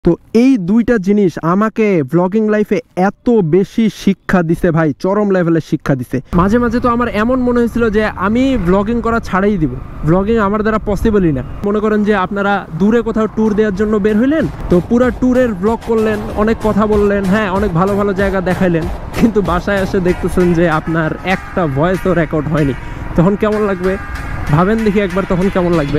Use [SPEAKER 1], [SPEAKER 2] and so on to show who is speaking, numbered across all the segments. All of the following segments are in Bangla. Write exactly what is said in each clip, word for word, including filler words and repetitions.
[SPEAKER 1] তো এই দুইটা জিনিস আমাকে ব্লগিং লাইফে এত বেশি শিক্ষা দিছে ভাই, চরম লেভেলের শিক্ষা দিছে। মাঝে মাঝে তো আমার এমন মনে হয়েছিল যে আমি ব্লগিং করা ছাড়াই দিব, ব্লগিং আমার দ্বারা পসিবলই না। মনে করেন যে আপনারা দূরে কোথাও ট্যুর দেওয়ার জন্য বের হইলেন, তো পুরো ট্যুরের ব্লগ করলেন, অনেক কথা বললেন, হ্যাঁ অনেক ভালো ভালো জায়গা দেখাইলেন, কিন্তু বাসায় এসে দেখতেছেন যে আপনার একটা ভয়েসও রেকর্ড হয়নি। তখন কেমন লাগবে ভাবেন দেখি একবার, তখন কেমন লাগবে।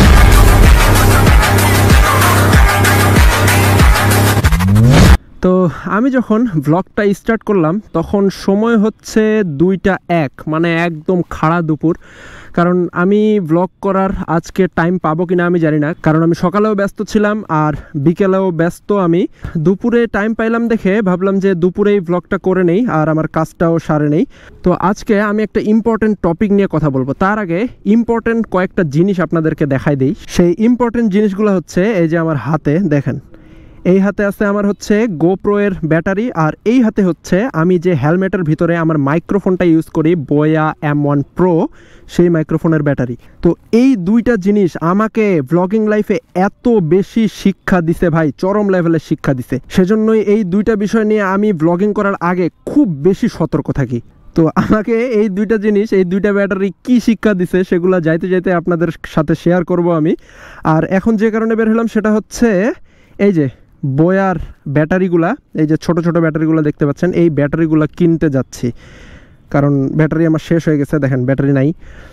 [SPEAKER 1] তো আমি যখন ব্লগটা স্টার্ট করলাম তখন সময় হচ্ছে দুইটা এক, মানে একদম খাড়া দুপুর। কারণ আমি ব্লগ করার আজকে টাইম পাবো কিনা আমি জানি না, কারণ আমি সকালেও ব্যস্ত ছিলাম আর বিকেলেও ব্যস্ত। আমি দুপুরে টাইম পাইলাম দেখে ভাবলাম যে দুপুরেই ব্লগটা করে নেই আর আমার কাজটাও সারে নেই। তো আজকে আমি একটা ইম্পর্টেন্ট টপিক নিয়ে কথা বলবো। তার আগে ইম্পর্টেন্ট কয়েকটা জিনিস আপনাদেরকে দেখাই দিই। সেই ইম্পর্টেন্ট জিনিসগুলো হচ্ছে এই যে আমার হাতে দেখেন, এই হাতে আছে আমার হচ্ছে গোপ্রো এর ব্যাটারি, আর এই হাতে হচ্ছে আমি যে হেলমেটের ভিতরে আমার মাইক্রোফোনটা ইউজ করি বোয়া এম ওয়ান প্রো, সেই মাইক্রোফোনের ব্যাটারি। তো এই দুইটা জিনিস আমাকে ব্লগিং লাইফে এত বেশি শিক্ষা দিছে ভাই, চরম লেভেলের শিক্ষা দিছে। সেজন্যই এই দুইটা বিষয় নিয়ে আমি ব্লগিং করার আগে খুব বেশি সতর্ক থাকি। তো আমাকে এই দুইটা জিনিস, এই দুইটা ব্যাটারি কি শিক্ষা দিছে সেগুলো যাইতে যাইতে আপনাদের সাথে শেয়ার করব আমি। আর এখন যে কারণে বের হলাম সেটা হচ্ছে এই যে বোয়ার ব্যাটারিগুলা, এই যে ছোট ছোট ব্যাটারিগুলো দেখতে পাচ্ছেন, এই ব্যাটারিগুলো কিনতে যাচ্ছি। কারণ ব্যাটারি আমার শেষ হয়ে গেছে, দেখেন ব্যাটারি নাই।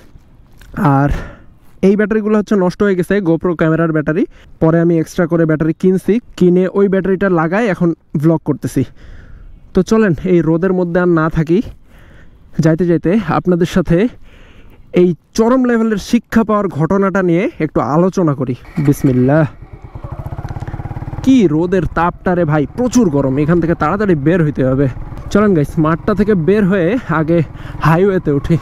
[SPEAKER 1] আর এই ব্যাটারিগুলো হচ্ছে নষ্ট হয়ে গেছে, গোপ্রো ক্যামেরার ব্যাটারি। পরে আমি এক্সট্রা করে ব্যাটারি কিনছি, কিনে ওই ব্যাটারিটা লাগাই এখন ব্লগ করতেছি। তো চলেন এই রোদের মধ্যে আর না থাকি, যাইতে যাইতে আপনাদের সাথে এই চরম লেভেলের শিক্ষা পাওয়ার ঘটনাটা নিয়ে একটু আলোচনা করি। বিসমিল্লাহ। কি রোদের তাপটারে ভাই, প্রচুর গরম, এখান থেকে তাড়াতাড়ি বের হইতে হবে। চলেন গাইস মাঠটা থেকে বের হয়ে আগে হাইওয়েতে উঠি।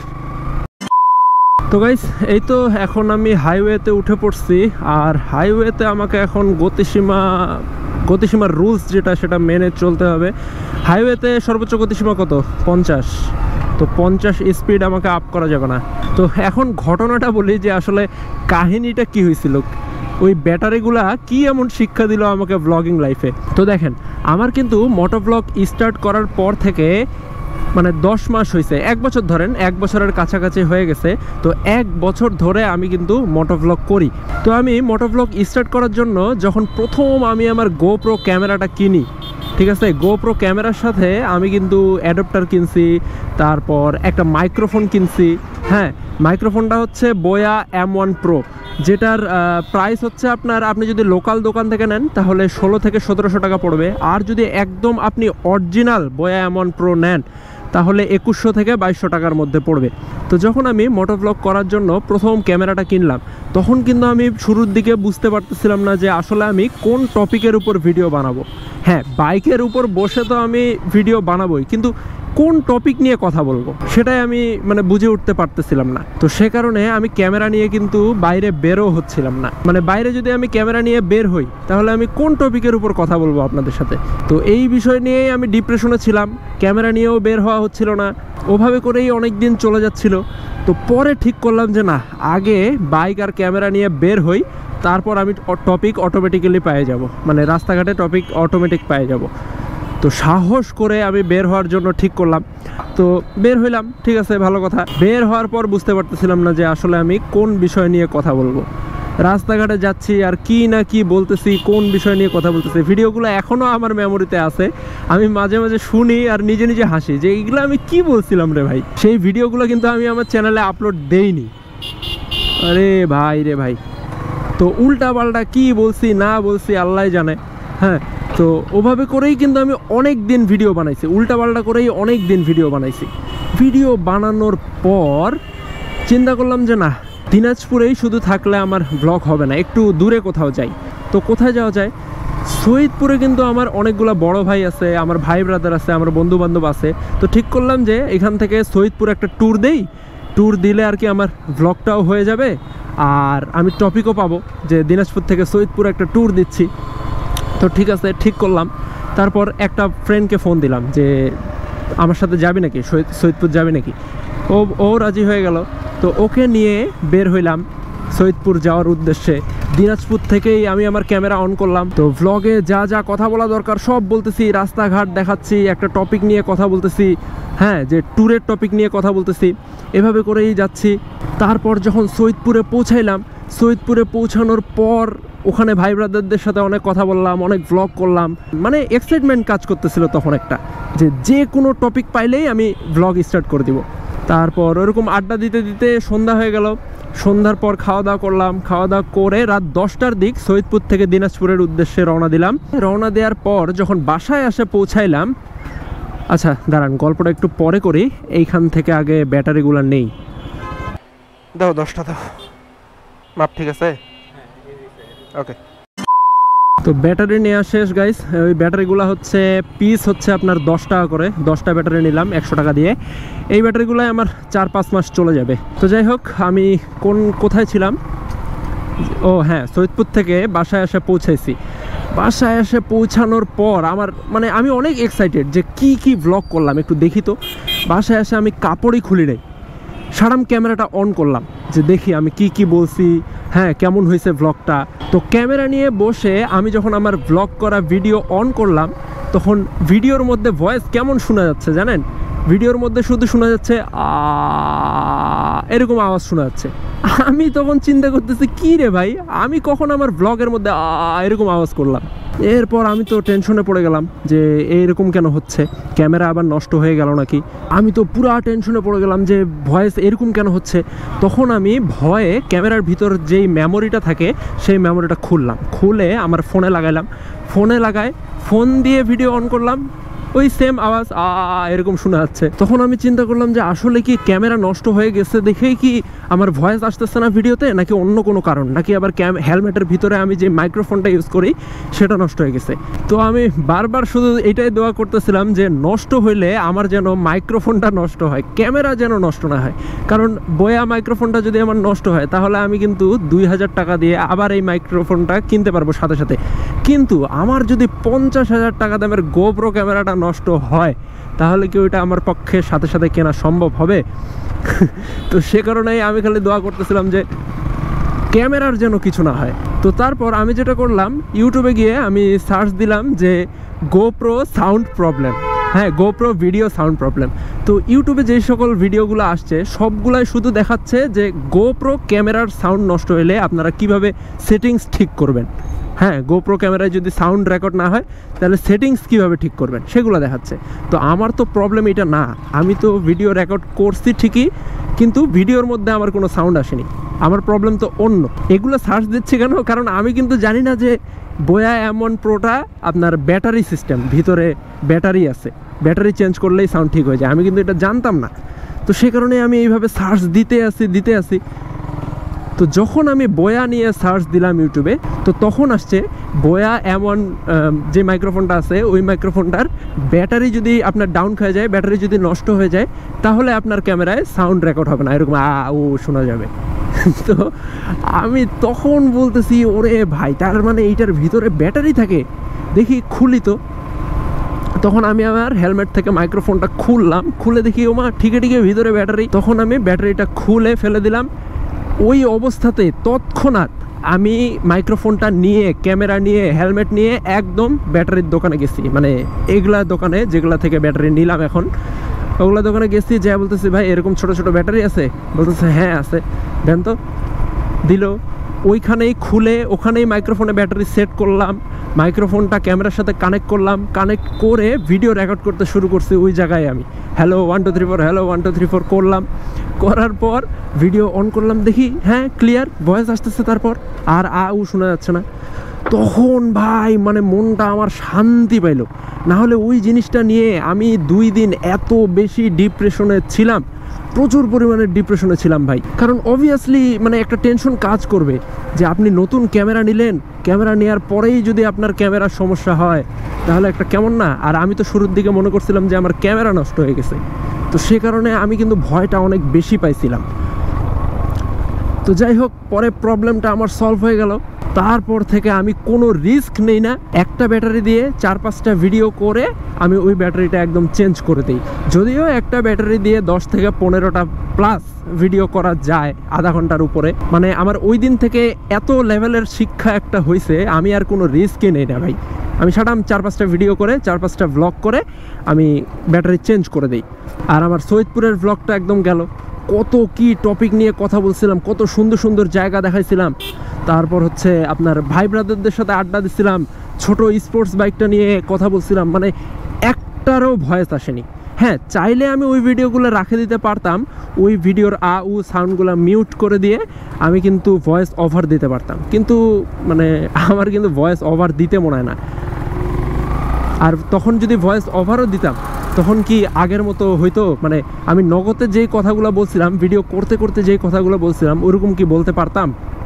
[SPEAKER 1] তো গাইস এই তো এখন আমি হাইওয়েতে উঠে পড়ছি, আর হাইওয়েতে আমাকে এখন গতিসীমা গতিসীমার রুলস যেটা সেটা মেনে চলতে হবে। হাইওয়েতে সর্বোচ্চ গতিসীমা কত? পঞ্চাশ। তো পঞ্চাশ স্পিড আমাকে আপ করা যাবে না। তো এখন ঘটনাটা বলি যে আসলে কাহিনীটা কি হয়েছিল, ওই ব্যাটারিগুলা কি এমন শিক্ষা দিল আমাকে ব্লগিং লাইফে। তো দেখেন আমার কিন্তু মোটো ব্লগ স্টার্ট করার পর থেকে মানে দশ মাস হয়েছে, এক বছর ধরেন, এক বছরের কাছাকাছি হয়ে গেছে। তো এক বছর ধরে আমি কিন্তু মোটো ব্লগ করি। তো আমি মোটো ব্লগ স্টার্ট করার জন্য যখন প্রথম আমি আমার গোপ্রো ক্যামেরাটা কিনি, ঠিক আছে, গোপ্রো ক্যামেরার সাথে আমি কিন্তু অ্যাডাপ্টার কিনছি, তারপর একটা মাইক্রোফোন কিনছি। হ্যাঁ, মাইক্রোফোনটা হচ্ছে বোয়া এম ওয়ান প্রো, যেটার প্রাইস হচ্ছে আপনার, আপনি যদি লোকাল দোকান থেকে নেন তাহলে ষোলো থেকে সতেরোশো টাকা পড়বে। আর যদি একদম আপনি original Boya M one Pro নেন তাহলে একুশশো থেকে বাইশশো টাকার মধ্যে পড়বে। তো যখন আমি মোটো ব্লগ করার জন্য প্রথম ক্যামেরাটা কিনলাম তখন কিন্তু আমি শুরুর দিকে বুঝতে পারতেছিলাম না যে আসলে আমি কোন টপিকের উপর ভিডিও বানাবো। হ্যাঁ, বাইকের উপর বসে তো আমি ভিডিও বানাবোই, কিন্তু কোন টপিক নিয়ে কথা বলবো সেটাই আমি মানে বুঝে উঠতে পারতেছিলাম না। তো সে কারণে আমি ক্যামেরা নিয়ে কিন্তু বাইরে বেরও হচ্ছিলাম না। মানে বাইরে যদি আমি ক্যামেরা নিয়ে বের হই তাহলে আমি কোন টপিকের উপর কথা বলবো আপনাদের সাথে। তো এই বিষয় নিয়েই আমি ডিপ্রেশনে ছিলাম, ক্যামেরা নিয়েও বের হওয়া হচ্ছিল না, ওভাবে করেই অনেক দিন চলে যাচ্ছিল। তো পরে ঠিক করলাম যে না, আগে বাইক আর ক্যামেরা নিয়ে বের হই, তারপর আমি টপিক অটোমেটিক্যালি পেয়ে যাব, মানে রাস্তাঘাটে টপিক অটোমেটিক পেয়ে যাব। তো সাহস করে আমি বের হওয়ার জন্য ঠিক করলাম। তো বের হইলাম, ঠিক আছে, ভালো কথা। বের হওয়ার পর বুঝতে পারতেছিলাম না যে আসলে আমি কোন বিষয় নিয়ে কথা বলবো। রাস্তাঘাটে যাচ্ছি আর কি না কি বলতেছি, কোন বিষয় নিয়ে কথা বলতেছি। ভিডিওগুলো এখনও আমার মেমোরিতে আছে, আমি মাঝে মাঝে শুনি আর নিজে নিজে হাসি যে এইগুলো আমি কি বলছিলাম রে ভাই। সেই ভিডিওগুলো কিন্তু আমি আমার চ্যানেলে আপলোড দেইনি। আরে ভাই রে ভাই, তো উল্টা পাল্টা কি বলছি না বলছি আল্লাহ জানে। হ্যাঁ, তো ওভাবে করেই কিন্তু আমি অনেক দিন ভিডিও বানাইছি, উল্টাপাল্টা করেই অনেক দিন ভিডিও বানাইছি। ভিডিও বানানোর পর চিন্তা করলাম যে না, দিনাজপুরেই শুধু থাকলে আমার ব্লগ হবে না, একটু দূরে কোথাও যাই। তো কোথায় যাওয়া যায়? সৈয়দপুরে কিন্তু আমার অনেকগুলো বড় ভাই আছে, আমার ভাই ব্রাদার আছে, আমার বন্ধু বান্ধব আছে। তো ঠিক করলাম যে এখান থেকে সৈয়দপুর একটা ট্যুর দেই, ট্যুর দিলে আর কি আমার ব্লগটাও হয়ে যাবে আর আমি টপিকও পাবো যে দিনাজপুর থেকে সৈয়দপুর একটা ট্যুর দিচ্ছি। তো ঠিক আছে, ঠিক করলাম। তারপর একটা ফ্রেন্ডকে ফোন দিলাম যে আমার সাথে যাবি নাকি, সৈয়দপুর যাবি নাকি? ও ও রাজি হয়ে গেল। তো ওকে নিয়ে বের হইলাম সৈয়দপুর যাওয়ার উদ্দেশ্যে। দিনাজপুর থেকেই আমি আমার ক্যামেরা অন করলাম। তো ভ্লগে যা যা কথা বলা দরকার সব বলতেছি, রাস্তাঘাট দেখাচ্ছি, একটা টপিক নিয়ে কথা বলতেছি, হ্যাঁ যে ট্যুরের টপিক নিয়ে কথা বলতেছি, এভাবে করেই যাচ্ছি। তারপর যখন সৈয়দপুরে পৌঁছাইলাম, সৈয়দপুরে পৌঁছানোর পর ওখানে ভাই ব্রাদারদের সাথে অনেক কথা বললাম, অনেক ভ্লগ করলাম, মানে এক্সাইটমেন্ট কাজ করতেছিল তখন একটা, যে যে কোনো টপিক পাইলেই আমি ভ্লগ স্টার্ট করে দিব। তারপর ওরকম আড্ডা দিতে দিতে সন্ধ্যা হয়ে গেল। সন্ধ্যার পর খাওয়া দাওয়া করলাম, খাওয়া দাওয়া করে রাত দশটার দিক সৈয়দপুর থেকে দিনাজপুরের উদ্দেশ্যে রওনা দিলাম। রওনা দেওয়ার পর যখন বাসায় এসে পৌঁছাইলাম, আচ্ছা দাঁড়ান গল্পটা একটু পরে করি, এইখান থেকে আগে ব্যাটারিগুলো নেই। দাও দশটা দাও, মাপ ঠিক আছে, ওকে। তো ব্যাটারি নেওয়া শেষ গাইস। ওই ব্যাটারিগুলো হচ্ছে পিস হচ্ছে আপনার দশ টাকা করে, দশটা ব্যাটারি নিলাম একশো টাকা দিয়ে। এই ব্যাটারিগুলো আমার চার পাঁচ মাস চলে যাবে। তো যাই হোক, আমি কোন কোথায় ছিলাম, ও হ্যাঁ সৈয়দপুর থেকে বাসায় এসে পৌঁছাইছি। বাসায় এসে পৌঁছানোর পর আমার মানে আমি অনেক এক্সাইটেড যে কি কি ভ্লগ করলাম একটু দেখি। তো বাসায় এসে আমি কাপড়ই খুলি নাই, সারাম ক্যামেরাটা অন করলাম যে দেখি আমি কি কি বলছি, হ্যাঁ কেমন হয়েছে ভ্লগটা। তো ক্যামেরা নিয়ে বসে আমি যখন আমার ভ্লগ করা ভিডিও অন করলাম, তখন ভিডিওর মধ্যে ভয়েস কেমন শোনা যাচ্ছে জানেন? ভিডিওর মধ্যে শুধু শোনা যাচ্ছে আ এরকম আওয়াজ শোনা যাচ্ছে। আমি তখন চিন্তা করতেছি কি রে ভাই, আমি কখন আমার ভ্লগের মধ্যে আ এরকম আওয়াজ করলাম। এরপর আমি তো টেনশনে পড়ে গেলাম যে এইরকম কেন হচ্ছে, ক্যামেরা আবার নষ্ট হয়ে গেল নাকি। আমি তো পুরা টেনশনে পড়ে গেলাম যে ভয়েস এরকম কেন হচ্ছে। তখন আমি ভয়ে ক্যামেরার ভিতর যেই মেমোরিটা থাকে সেই মেমোরিটা খুললাম, খুলে আমার ফোনে লাগাইলাম। ফোনে লাগায় ফোন দিয়ে ভিডিও অন করলাম, ওই সেম আওয়াজ আ এরকম শোনা যাচ্ছে। তখন আমি চিন্তা করলাম যে আসলে কি ক্যামেরা নষ্ট হয়ে গেছে দেখেই কি আমার ভয়েস আসতেছে না ভিডিওতে, নাকি অন্য কোনো কারণ, নাকি আবার ক্যাম হেলমেটের ভিতরে আমি যে মাইক্রোফোনটা ইউজ করি সেটা নষ্ট হয়ে গেছে। তো আমি বারবার শুধু এটাই দোয়া করতেছিলাম যে নষ্ট হইলে আমার যেন মাইক্রোফোনটা নষ্ট হয়, ক্যামেরা যেন নষ্ট না হয়। কারণ বয়া মাইক্রোফোনটা যদি আমার নষ্ট হয় তাহলে আমি কিন্তু দুই হাজার টাকা দিয়ে আবার এই মাইক্রোফোনটা কিনতে পারবো সাথে সাথে। কিন্তু আমার যদি পঞ্চাশ হাজার টাকা দামের গোপ্রো ক্যামেরাটা নষ্ট হয় তাহলে কি ওইটা আমার পক্ষে সাথে সাথে কেনা সম্ভব হবে? তো সে কারণেই আমি খালি দোয়া করতেছিলাম যে ক্যামেরার যেন কিছু না হয়। তো তারপর আমি যেটা করলাম, ইউটিউবে গিয়ে আমি সার্চ দিলাম যে গোপ্রো সাউন্ড প্রবলেম, হ্যাঁ গোপ্রো ভিডিও সাউন্ড প্রবলেম। তো ইউটিউবে যে সকল ভিডিওগুলো আসছে সবগুলাই শুধু দেখাচ্ছে যে গোপ্রো ক্যামেরার সাউন্ড নষ্ট হলে আপনারা কিভাবে সেটিংস ঠিক করবেন। হ্যাঁ গোপ্রো ক্যামেরায় যদি সাউন্ড রেকর্ড না হয় তাহলে সেটিংস কীভাবে ঠিক করবেন সেগুলো দেখাচ্ছে। তো আমার তো প্রবলেম এটা না, আমি তো ভিডিও রেকর্ড করছি ঠিকই, কিন্তু ভিডিওর মধ্যে আমার কোনো সাউন্ড আসেনি। আমার প্রবলেম তো অন্য। এগুলো সার্চ দিচ্ছি কেন, কারণ আমি কিন্তু জানি না যে বয়া এমন প্রোটা আপনার ব্যাটারি সিস্টেম, ভিতরে ব্যাটারি আছে, ব্যাটারি চেঞ্জ করলেই সাউন্ড ঠিক হয়ে যায়। আমি কিন্তু এটা জানতাম না। তো সে কারণে আমি এইভাবে সার্চ দিতে আসি দিতে আসি তো যখন আমি বয়া নিয়ে সার্চ দিলাম ইউটিউবে, তো তখন আসছে বয়া এমন যে মাইক্রোফোনটা আছে ওই মাইক্রোফোনটার ব্যাটারি যদি আপনার ডাউন হয়ে যায়, ব্যাটারি যদি নষ্ট হয়ে যায় তাহলে আপনার ক্যামেরায় সাউন্ড রেকর্ড হবে না, এরকম আ ও শোনা যাবে। তো আমি তখন বলতেছি ওরে ভাই, তার মানে এইটার ভিতরে ব্যাটারি থাকে, দেখি খুলি। তো তখন আমি আমার হেলমেট থেকে মাইক্রোফোনটা খুললাম, খুলে দেখি ওমা ঠিকে ঠিকে ভিতরে ব্যাটারি। তখন আমি ব্যাটারিটা খুলে ফেলে দিলাম। ওই অবস্থাতে তৎক্ষণাৎ আমি মাইক্রোফোনটা নিয়ে, ক্যামেরা নিয়ে, হেলমেট নিয়ে একদম ব্যাটারির দোকানে গেছি, মানে এগুলা দোকানে যেগুলা থেকে ব্যাটারি নিলাম এখন, ওগুলা দোকানে গেছি। যা বলতেছি ভাই এরকম ছোট ছোট ব্যাটারি আছে? বলতেছে হ্যাঁ আছে, দেন তো। দিল, ওইখানেই খুলে ওখানেই মাইক্রোফোনে ব্যাটারি সেট করলাম, মাইক্রোফোনটা ক্যামেরার সাথে কানেক্ট করলাম, কানেক্ট করে ভিডিও রেকর্ড করতে শুরু করছি ওই জায়গায়। আমি hello one two three four hello one two three four করলাম, করার পর ভিডিও অন করলাম, দেখি হ্যাঁ ক্লিয়ার ভয়েস আসতেছে, তারপর আর আ উ শোনা যাচ্ছে না। তখন ভাই মানে মনটা আমার শান্তি পাইল। না হলে ওই জিনিসটা নিয়ে আমি দুই দিন এত বেশি ডিপ্রেশনে ছিলাম, প্রচুর পরিমাণে ডিপ্রেশনে ছিলাম ভাই। কারণ অবভিয়াসলি মানে একটা টেনশন কাজ করবে যে আপনি নতুন ক্যামেরা নিলেন, ক্যামেরা নেওয়ার পরেই যদি আপনার ক্যামেরার সমস্যা হয় তাহলে একটা কেমন না। আর আমি তো শুরুর দিকে মনে করছিলাম যে আমার ক্যামেরা নষ্ট হয়ে গেছে, তো সে কারণে আমি কিন্তু ভয়টা অনেক বেশি পাইছিলাম। তো যাই হোক, পরে প্রবলেমটা আমার সলভ হয়ে গেল। তারপর থেকে আমি কোনো রিস্ক নেই না, একটা ব্যাটারি দিয়ে চার পাঁচটা ভিডিও করে আমি ওই ব্যাটারিটা একদম চেঞ্জ করে দিই। যদিও একটা ব্যাটারি দিয়ে দশ থেকে পনেরোটা প্লাস ভিডিও করা যায় আধা ঘন্টার উপরে। মানে আমার ওই দিন থেকে এত লেভেলের শিক্ষা একটা হয়েছে, আমি আর কোনো রিস্কই নেই না ভাই। আমি সারাম চার পাঁচটা ভিডিও করে চার পাঁচটা ভ্লগ করে আমি ব্যাটারি চেঞ্জ করে দিই। আর আমার সৈয়দপুরের ভ্লগটা একদম গেল, কত কি টপিক নিয়ে কথা বলছিলাম, কত সুন্দর সুন্দর জায়গা দেখাইছিলাম। তারপর হচ্ছে আপনার ভাই ব্রাদারদের সাথে আড্ডা দিচ্ছিলাম, ছোট স্পোর্টস বাইকটা নিয়ে কথা বলছিলাম, মানে একটারও ভয়েস আসেনি। হ্যাঁ, চাইলে আমি ওই ভিডিওগুলো রাখে দিতে পারতাম, ওই ভিডিওর আ উ সাউন্ডগুলো মিউট করে দিয়ে আমি কিন্তু ভয়েস ওভার দিতে পারতাম, কিন্তু মানে আমার কিন্তু ভয়েস ওভার দিতে মনে হয় না। আর তখন যদি ভয়েস ওভারও দিতাম তখন কি আগের মতো হয়তো, মানে আমি নগদে যেই কথাগুলো বলছিলাম, ভিডিও করতে করতে যেই কথাগুলো বলছিলাম ওরকম কি বলতে পারতাম?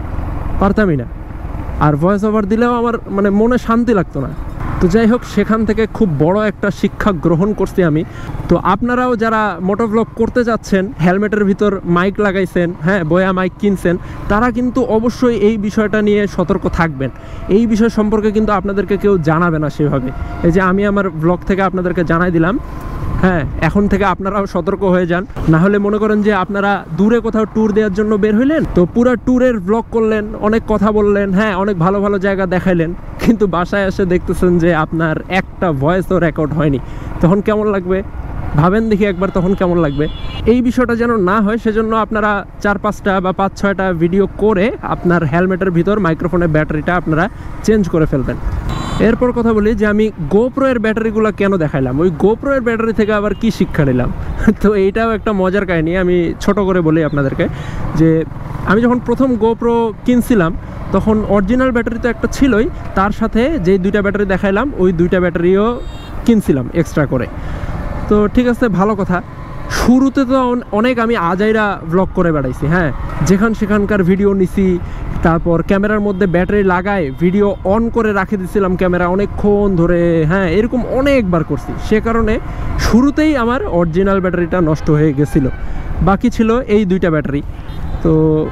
[SPEAKER 1] পারতামই না। আর ভয়েস ওভার দিলেও আমার মানে মনে শান্তি লাগতো না। তো যাই হোক, সেখান থেকে খুব বড় একটা শিক্ষা গ্রহণ করছি আমি। তো আপনারাও যারা মোটোভ্লগ করতে যাচ্ছেন, হেলমেটের ভিতর মাইক লাগাইছেন, হ্যাঁ বয়া মাইক কিনছেন, তারা কিন্তু অবশ্যই এই বিষয়টা নিয়ে সতর্ক থাকবেন। এই বিষয় সম্পর্কে কিন্তু আপনাদেরকে কেউ জানাবে না সেভাবে। এই যে আমি আমার ব্লগ থেকে আপনাদেরকে জানাই দিলাম, হ্যাঁ এখন থেকে আপনারাও সতর্ক হয়ে যান। না হলে মনে করেন যে আপনারা দূরে কোথাও ট্যুর দেওয়ার জন্য বের হইলেন, তো পুরো ট্যুরের ব্লগ করলেন, অনেক কথা বললেন, হ্যাঁ অনেক ভালো ভালো জায়গা দেখাইলেন, কিন্তু বাসায় এসে দেখতেছেন যে আপনার একটা ভয়েসও রেকর্ড হয়নি। তখন কেমন লাগবে ভাবেন দেখি একবার, তখন কেমন লাগবে? এই বিষয়টা যেন না হয় সেজন্য আপনারা চার পাঁচটা বা পাঁচ ছয়টা ভিডিও করে আপনার হেলমেটের ভিতর মাইক্রোফোনের ব্যাটারিটা আপনারা চেঞ্জ করে ফেলবেন। এরপর কথা বলি যে আমি গোপ্রো এর ব্যাটারিগুলো কেন দেখাইলাম, ওই গোপ্রো এর ব্যাটারি থেকে আবার কি শিক্ষা নিলাম। তো এইটাও একটা মজার কাহিনী, আমি ছোট করে বলি আপনাদেরকে। যে আমি যখন প্রথম গোপ্রো কিনছিলাম তখন অরিজিনাল ব্যাটারি তো একটা ছিলই, তার সাথে যে দুইটা ব্যাটারি দেখাইলাম ওই দুইটা ব্যাটারিও কিনছিলাম এক্সট্রা করে। তো ঠিক আছে, ভালো কথা। শুরুতে তো অনেক আমি আজাইরা ব্লগ করে বেড়াইছি, হ্যাঁ যেখান সেখানকার ভিডিও নিছি, তারপর ক্যামেরার মধ্যে ব্যাটারি লাগায় ভিডিও অন করে রাখে দিয়েছিলাম ক্যামেরা অনেকক্ষণ ধরে, হ্যাঁ এরকম অনেকবার করছি। সে কারণে শুরুতেই আমার অরিজিনাল ব্যাটারিটা নষ্ট হয়ে গেছিলো, বাকি ছিল এই দুইটা ব্যাটারি। তো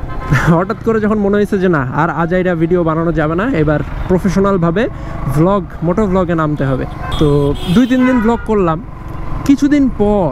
[SPEAKER 1] হঠাৎ করে যখন মনে হয়েছে যে না আর আজাইরা ভিডিও বানানো যাবে না, এবার প্রফেশনালভাবে ভ্লগ মোটো ভ্লগে নামতে হবে। তো দুই তিন দিন ভ্লগ করলাম। কিছুদিন পর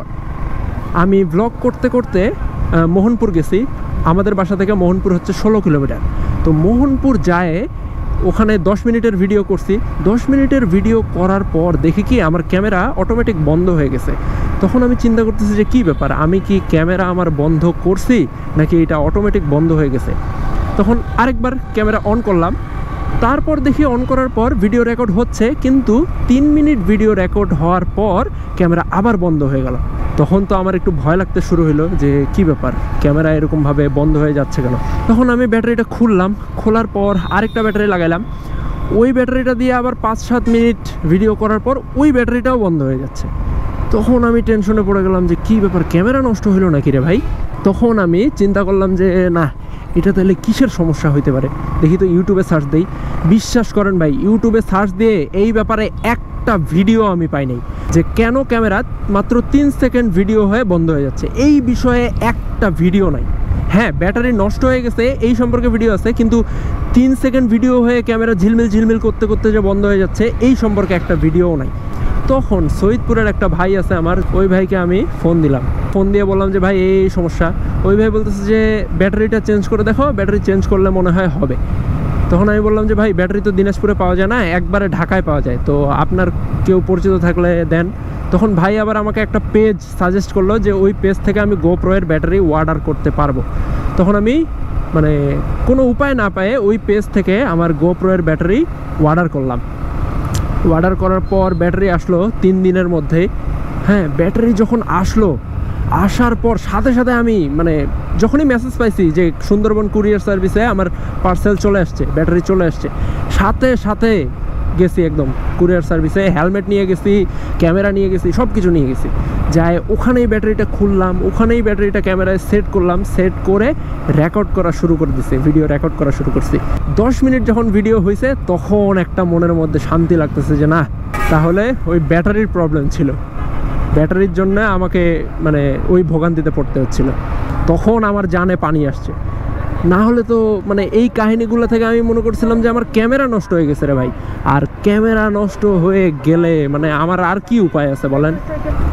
[SPEAKER 1] আমি ভ্লগ করতে করতে মোহনপুর গেছি। আমাদের বাসা থেকে মোহনপুর হচ্ছে ষোলো কিলোমিটার। তো মোহনপুর যায় ওখানে দশ মিনিটের ভিডিও করছি। দশ মিনিটের ভিডিও করার পর দেখি কি আমার ক্যামেরা অটোমেটিক বন্ধ হয়ে গেছে। তখন আমি চিন্তা করতেছি যে কী ব্যাপার, আমি কি ক্যামেরা আমার বন্ধ করছি নাকি এটা অটোমেটিক বন্ধ হয়ে গেছে। তখন আরেকবার ক্যামেরা অন করলাম, তারপর দেখি অন করার পর ভিডিও রেকর্ড হচ্ছে, কিন্তু তিন মিনিট ভিডিও রেকর্ড হওয়ার পর ক্যামেরা আবার বন্ধ হয়ে গেল। তখন তো আমার একটু ভয় লাগতে শুরু হলো যে কী ব্যাপার, ক্যামেরা এরকমভাবে বন্ধ হয়ে যাচ্ছে কেন। তখন আমি ব্যাটারিটা খুললাম, খোলার পর আরেকটা ব্যাটারি লাগাইলাম। ওই ব্যাটারিটা দিয়ে আবার পাঁচ সাত মিনিট ভিডিও করার পর ওই ব্যাটারিটাও বন্ধ হয়ে যাচ্ছে। তখন আমি টেনশনে পড়ে গেলাম যে কী ব্যাপার, ক্যামেরা নষ্ট হলো নাকি রে ভাই। তখন আমি চিন্তা করলাম যে না, এটা তাহলে কিসের সমস্যা হইতে পারে, দেখি তো ইউটিউবে সার্চ দিই। বিশ্বাস করেন ভাই, ইউটিউবে সার্চ দিয়ে এই ব্যাপারে একটা ভিডিও আমি পাই নাই যে কেন ক্যামেরা মাত্র তিন সেকেন্ড ভিডিও হয়ে বন্ধ হয়ে যাচ্ছে, এই বিষয়ে একটা ভিডিও নাই। হ্যাঁ ব্যাটারি নষ্ট হয়ে গেছে এই সম্পর্কে ভিডিও আছে, কিন্তু তিন সেকেন্ড ভিডিও হয়ে ক্যামেরা ঝিলমিল ঝিলমিল করতে করতে যে বন্ধ হয়ে যাচ্ছে এই সম্পর্কে একটা ভিডিও নাই। তখন সৈয়দপুরের একটা ভাই আছে আমার, ওই ভাইকে আমি ফোন দিলাম। ফোন দিয়ে বললাম যে ভাই এই সমস্যা। ওই ভাই বলতেছে যে ব্যাটারিটা চেঞ্জ করে দেখো, ব্যাটারি চেঞ্জ করলে মনে হয় হবে। তখন আমি বললাম যে ভাই ব্যাটারি তো দিনাজপুরে পাওয়া যায় না, একবারে ঢাকায় পাওয়া যায়, তো আপনার কেউ পরিচিত থাকলে দেন। তখন ভাই আবার আমাকে একটা পেজ সাজেস্ট করলো যে ওই পেজ থেকে আমি গোপ্রো এর ব্যাটারি অর্ডার করতে পারবো। তখন আমি মানে কোনো উপায় না পেয়ে ওই পেজ থেকে আমার গোপ্রো এর ব্যাটারি অর্ডার করলাম। অর্ডার করার পর ব্যাটারি আসলো তিন দিনের মধ্যে। হ্যাঁ ব্যাটারি যখন আসলো, আসার পর সাথে সাথে আমি মানে যখনই মেসেজ পাইছি যে সুন্দরবন কুরিয়ার সার্ভিসে আমার পার্সেল চলে আসছে, ব্যাটারি চলে আসছে, সাথে সাথে গেছি একদম কুরিয়ার সার্ভিসে, হেলমেট নিয়ে গেছি, ক্যামেরা নিয়ে গেছি, সব কিছু নিয়ে গেছি। যাই ওখানেই ব্যাটারিটা খুললাম, ওখানেই ব্যাটারিটা ক্যামেরায় সেট করলাম, সেট করে রেকর্ড করা শুরু করে দিছি, ভিডিও রেকর্ড করা শুরু করছি। দশ মিনিট যখন ভিডিও হয়েছে তখন একটা মনের মধ্যে শান্তি লাগতেছে যে না, তাহলে ওই ব্যাটারির প্রবলেম ছিল, ব্যাটারির জন্য আমাকে মানে ওই ভোগান্তিতে পড়তে হচ্ছিল। তখন আমার জানে পানি আসছে। না হলে তো মানে এই কাহিনীগুলো থেকে আমি মনে করছিলাম যে আমার ক্যামেরা নষ্ট হয়ে গেছে রে ভাই। আর ক্যামেরা নষ্ট হয়ে গেলে মানে আমার আর কি উপায় আছে বলেন।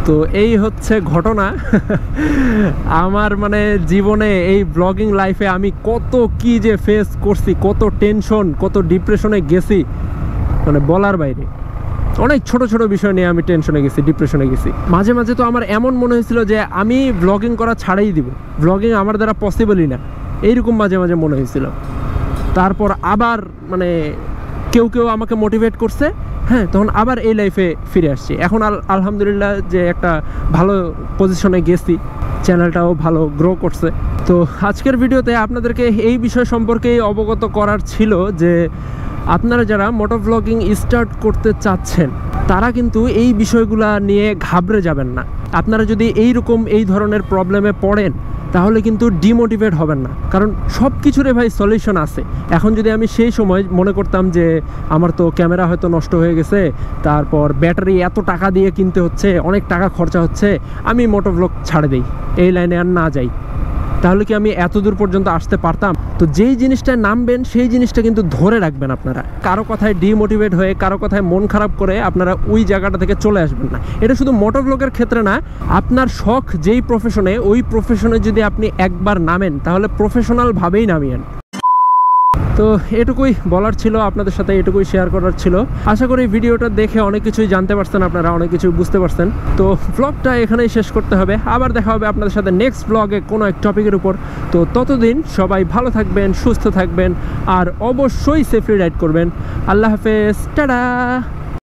[SPEAKER 1] তো এই হচ্ছে ঘটনা। আমার মানে জীবনে এই ব্লগিং লাইফে আমি কত কি যে ফেস করছি, কত টেনশন, কত ডিপ্রেশনে গেছি, মানে বলার বাইরে। অনেক ছোট ছোট বিষয় নিয়ে আমি টেনশনে গেছি, ডিপ্রেশনে গেছি। মাঝে মাঝে তো আমার এমন মনে হয়েছিল যে আমি ব্লগিং করা ছাড়াই দিব, ব্লগিং আমার দ্বারা পসিবলই না, এইরকম মাঝে মাঝে মনে হয়েছিল। তারপর আবার মানে কেউ কেউ আমাকে মোটিভেট করছে, হ্যাঁ, তখন আবার এই লাইফে ফিরে আসছি। এখন আলহামদুলিল্লাহ যে একটা ভালো পজিশনে গেছি, চ্যানেলটাও ভালো গ্রো করছে। তো আজকের ভিডিওতে আপনাদেরকে এই বিষয় সম্পর্কেই অবগত করার ছিল যে আপনারা যারা মোটো ব্লগিং স্টার্ট করতে চাচ্ছেন তারা কিন্তু এই বিষয়গুলা নিয়ে ঘাবড়ে যাবেন না। আপনারা যদি এইরকম এই ধরনের প্রবলেমে পড়েন তাহলে কিন্তু ডিমোটিভেট হবেন না, কারণ সব কিছুরে ভাই সলিউশন আছে। এখন যদি আমি সেই সময় মনে করতাম যে আমার তো ক্যামেরা হয়তো নষ্ট হয়ে গেছে, তারপর ব্যাটারি এত টাকা দিয়ে কিনতে হচ্ছে, অনেক টাকা খরচা হচ্ছে, আমি মোটো ব্লগ ছাড়ে দিই, এই লাইনে আর না যাই, তাহলে কি আমি এত দূর পর্যন্ত আসতে পারতাম? তো যেই জিনিসটায় নামবেন সেই জিনিসটা কিন্তু ধরে রাখবেন আপনারা। কারো কথায় ডিমোটিভেট হয়ে, কারো কথায় মন খারাপ করে আপনারা ওই জায়গাটা থেকে চলে আসবেন না। এটা শুধু মোটো ব্লগের ক্ষেত্রে না, আপনার শখ যেই প্রফেশনে, ওই প্রফেশনে যদি আপনি একবার নামেন তাহলে প্রফেশনালভাবেই নামিয়েন। তো এটুকুই বলার ছিল, আপনাদের সাথে এটুকুই শেয়ার করার ছিল। আশা করি ভিডিওটা দেখে অনেক কিছুই জানতে পারছেন আপনারা, অনেক কিছু বুঝতে পারছেন। তো ব্লগটা এখানেই শেষ করতে হবে, আবার দেখা হবে আপনাদের সাথে নেক্সট ব্লগে কোনো এক টপিকের উপর। তো ততদিন সবাই ভালো থাকবেন, সুস্থ থাকবেন, আর অবশ্যই সেফলি রাইড করবেন। আল্লাহ হাফেজ, টাটা।